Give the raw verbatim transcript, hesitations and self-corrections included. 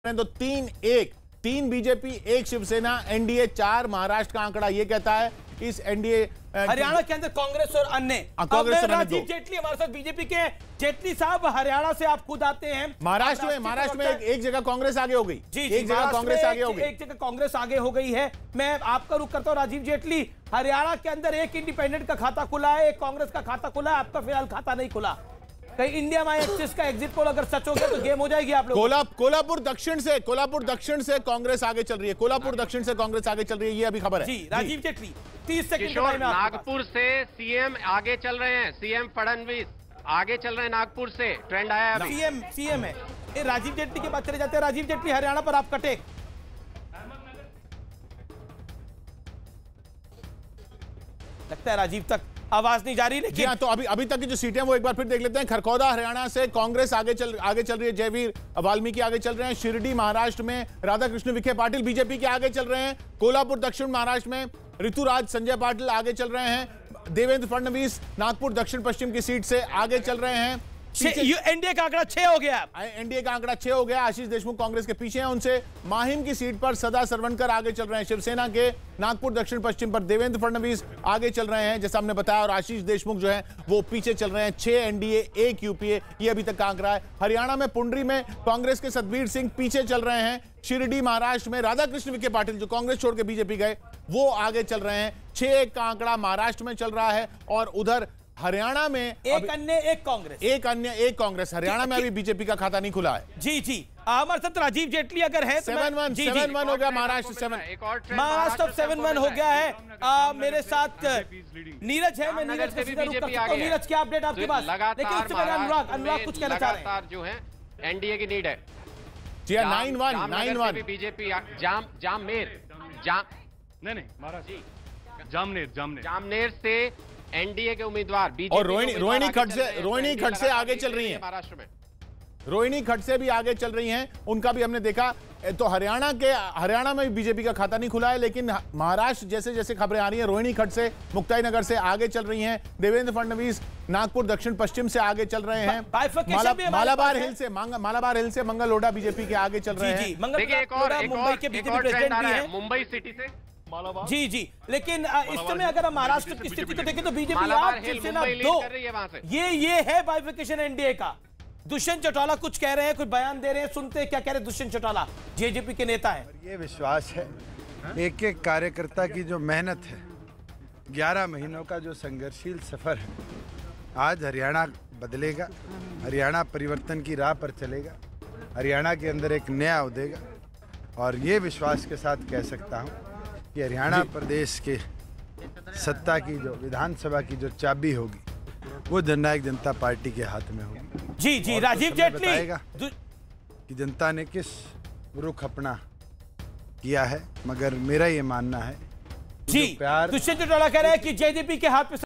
तो तीन एक तीन बीजेपी एक शिवसेना एनडीए चार महाराष्ट्र का आंकड़ा ये कहता है इस एनडीए हरियाणा के अंदर कांग्रेस और अन्य कांग्रेस राजीव जेटली हमारे साथ बीजेपी के जेटली साहब हरियाणा से आप खुद आते हैं। महाराष्ट्र में महाराष्ट्र में एक, एक जगह कांग्रेस आगे हो गई जी एक जगह कांग्रेस आगे हो गई एक जगह कांग्रेस आगे हो गई है। मैं आपका रुख करता हूं राजीव जेटली, हरियाणा के अंदर एक इंडिपेंडेंट का खाता खुला है, एक कांग्रेस का खाता खुला है, आपका फिलहाल खाता नहीं खुला। कहीं इंडिया माई एक्सिस का एग्जिट पोल अगर सच हो गया तो गेम हो जाएगी आप लोग। कोला, कोल्हापुर दक्षिण से कोल्हापुर दक्षिण से कांग्रेस आगे चल रही है, कोल्हापुर दक्षिण से कांग्रेस आगे चल रही है, ये अभी खबर है। जी राजीव जेटली तीस सेकंड नागपुर से सीएम आगे चल रहे हैं, सीएम फडणवीस आगे चल रहे हैं नागपुर से, ट्रेंड आया है। सीएम सीएम है ए, राजीव जेटली के बाद चले जाते हैं। राजीव जेटली हरियाणा पर आपका टेक। लगता है राजीव तक आवाज नहीं जा रही, लेकिन हाँ, तो अभी अभी तक की जो सीटें वो एक बार फिर देख लेते हैं। खरखौदा हरियाणा से कांग्रेस आगे चल आगे चल रही है, जयवीर वाल्मीकि आगे चल रहे हैं। शिरडी महाराष्ट्र में राधाकृष्ण विखे पाटिल बीजेपी के आगे चल रहे हैं। कोल्हापुर दक्षिण महाराष्ट्र में ऋतुराज संजय पाटिल आगे चल रहे हैं। देवेंद्र फडणवीस नागपुर दक्षिण पश्चिम की सीट से आगे चल रहे हैं। एनडीए का आंकड़ा छह हो गया, एनडीए का आंकड़ा छह हो गया। आशीष देशमुख कांग्रेस के पीछे हैं, उनसे माहिम की सीट पर सदा सरवणकर आगे चल रहे हैं। शिवसेना के नागपुर दक्षिण पश्चिम पर देवेंद्र फडणवीस आगे चल रहे हैं जैसा हमने बताया, और आशीष देशमुख जो है वो पीछे चल रहे हैं। छह एनडीए एक यूपीए, ये अभी तक का आंकड़ा है। हरियाणा में पुंडरी में कांग्रेस के सतबीर सिंह पीछे चल रहे हैं। शिरडी महाराष्ट्र में राधाकृष्ण विखे पाटिल जो कांग्रेस छोड़ के बीजेपी गए वो आगे चल रहे हैं। छह एक का आंकड़ा महाराष्ट्र में चल रहा है, और उधर हरियाणा में एक अन्य एक कांग्रेस एक अन्य एक कांग्रेस। हरियाणा में अभी बीजेपी का खाता नहीं खुला है। जी जी हमारे साथ राजीव जेटली अगर है तो सेवन वन सेवन वन हो गया Maharashtra. Seven Maharashtra seven one हो गया है। आ, मेरे साथ नीरज है, मैं नीरज का सीधा रुख कर सकता हूं। नीरज क्या अपडेट आपके पास? लेकिन उससे पहले अनुराग अनुराग कुछ कहना चाह रहे हैं। जो है एनडीए की नीड है जी हाँ, nine one nine one BJP जाम जामनेर जाम नहीं नहीं महाराज जामनेर जामनेर जामनेर से एनडीए के उम्मीदवार बीजेपी और रोहिणी रोहिणी खट से रोहिणी खट से आगे चल रही हैं महाराष्ट्र में। रोहिणी खट से भी आगे चल रही हैं, उनका भी हमने देखा। तो हरियाणा के हरियाणा में भी बीजेपी का खाता नहीं खुला है, लेकिन महाराष्ट्र जैसे जैसे खबरें आ रही हैं, रोहिणी खट से मुक्ताई नगर से आगे चल रही हैं। देवेंद्र फडणवीस नागपुर दक्षिण पश्चिम से आगे चल रहे हैं। मालाबार हिल से मालाबार हिल से मंगल लोढ़ा बीजेपी के आगे चल रहे हैं। मुंबई के बीजेपी प्रेसिडेंट भी है, मुंबई सिटी से। जी जी लेकिन इस समय अगर हम महाराष्ट्र की स्थिति को देखें तो बीजेपी आप शिवसेना दो, ये ये है बाइफिकेशन एनडीए का। दुष्यंत चौटाला कुछ कह रहे हैं, कुछ बयान दे रहे हैं, सुनते हैं क्या कह रहे हैं दुष्यंत चौटाला, जेजेपी के नेता हैं। ये विश्वास है, एक एक कार्यकर्ता की जो मेहनत है, ग्यारह महीनों का जो संघर्षशील सफर है, आज हरियाणा बदलेगा, हरियाणा परिवर्तन की राह पर चलेगा, हरियाणा के अंदर एक नया उदेगा। और ये विश्वास के साथ कह सकता हूँ कि हरियाणा प्रदेश के सत्ता की जो विधानसभा की जो चाबी होगी वो जननायक जनता पार्टी के हाथ में होगी। जी जी राजीव जेटली बताएगा कि जनता ने किस रुख अपना किया है, मगर मेरा ये मानना है जी प्यार दुष्यंत चौटाला कह रहे हैं कि जेजेपी के हाथ में